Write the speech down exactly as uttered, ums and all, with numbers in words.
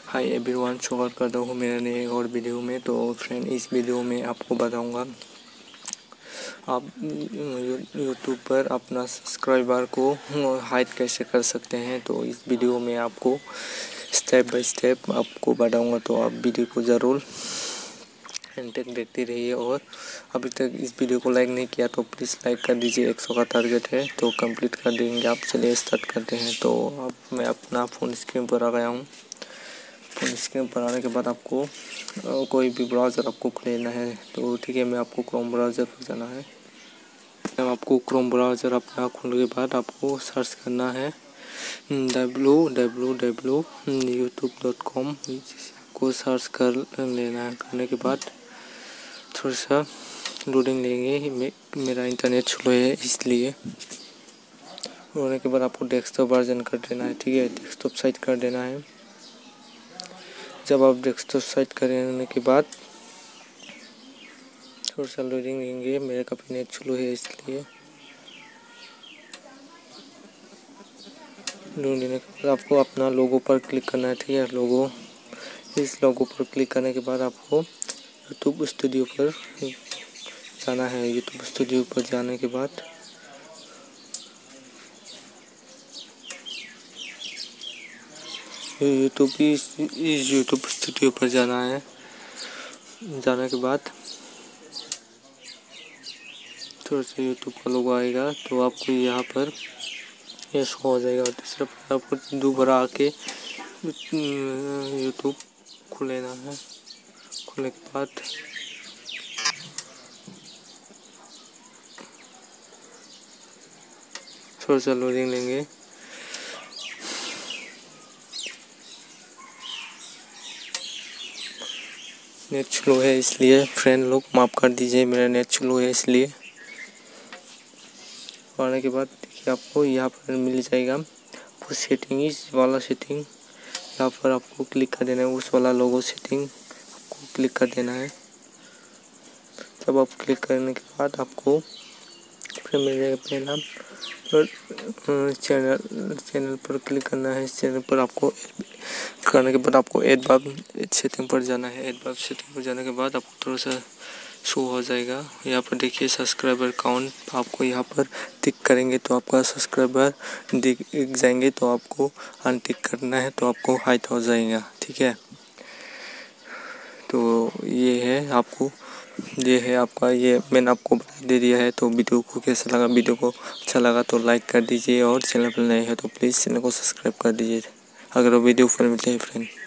Hi everyone, स्वागत करता हूँ मेरे नए और वीडियो में। तो फ्रेंड, इस वीडियो में आपको बताऊंगा आप यूट्यूब पर अपना सब्सक्राइबर को हाइड कैसे कर सकते हैं। तो इस वीडियो में आपको स्टेप बाय स्टेप आपको बताऊंगा। तो आप वीडियो को ज़रूर एंड तक देखते रहिए। और अभी तक इस वीडियो को लाइक नहीं किया तो प्लीज़ लाइक कर दीजिए। सौ का टारगेट है तो कंप्लीट कर देंगे आप। चलिए स्टार्ट करते हैं। तो अब मैं अपना फ़ोन स्क्रीन पर आ गया हूँ। फ़ोन स्क्रीन पर आने के बाद आपको कोई भी ब्राउज़र आपको लेना है। तो ठीक है, मैं आपको क्रोम ब्राउज़र पर जाना है। अब आपको क्रोम ब्राउज़र अपना खोलने के बाद आपको सर्च करना है W W W YouTube dot com को सर्च कर लेना है। करने के बाद थोड़ा सा लोडिंग लेंगे। मे, मेरा इंटरनेट स्लो है इसलिए। होने के बाद आपको डेस्कटॉप वर्जन कर देना है। ठीक है, डेस्कटॉप साइट कर देना है। जब आप डेस्कटॉप साइट करने के बाद थोड़ा सा लोडिंग लेंगे। मेरे काफ़ी नेट स्लो है इसलिए। लोडिंग लेने के बाद आपको अपना लोगो पर क्लिक करना है। ठीक है, लोगो इस लोगो पर क्लिक करने के बाद आपको यूट्यूब स्टूडियो पर जाना है। यूट्यूब स्टूडियो पर जाने के बाद यूट्यूब इस इस यूट्यूब स्टूडियो पर जाना है। जाने के बाद थोड़ा सा यूट्यूब का लोगो आएगा तो आपको यहाँ पर ये शो हो जाएगा। तीसरा पर आपको दोबारा आके यूट्यूब खोल लेना है। खोलने के बाद थोड़ा सा लोडिंग लेंगे। नेट स्लो है इसलिए फ्रेंड लोग माफ़ कर दीजिए, मेरा नेट स्लो है इसलिए। आने के बाद देखिए आपको यहाँ पर मिल जाएगा वो सेटिंग, इस वाला सेटिंग यहाँ पर आपको क्लिक कर देना है। उस वाला लोगो सेटिंग आपको क्लिक कर देना है। जब आप क्लिक करने के बाद आपको फिर मिल जाएगा पहला पर चैनल चैनल पर क्लिक करना है। इस चैनल पर आपको करने के बाद आपको एड बार सेटिंग पर जाना है। एड बार सेटिंग पर जाने के बाद आपको थोड़ा सा शो हो जाएगा। यहाँ पर देखिए सब्सक्राइबर काउंट आपको यहाँ पर टिक करेंगे तो आपका सब्सक्राइबर दिख जाएंगे। तो आपको अनटिक करना है तो आपको हाइड हो जाएगा। ठीक है, तो ये है आपको ये है आपका ये मैंने आपको दे दिया है। तो वीडियो को कैसा लगा? वीडियो को अच्छा लगा तो लाइक कर दीजिए और चैनल पर नए हैं तो प्लीज़ चैनल को सब्सक्राइब कर दीजिए। अगर वीडियो फिर मिलते हैं फ्रेंड।